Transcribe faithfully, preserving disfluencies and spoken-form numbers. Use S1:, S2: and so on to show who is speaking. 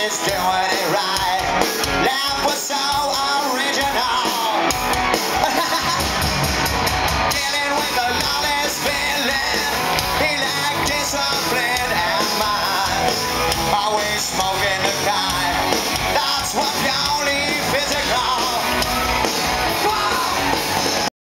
S1: always doing it right. Life was so original. Dealing with the lawless feeling. He like discipline and mine. Always smoking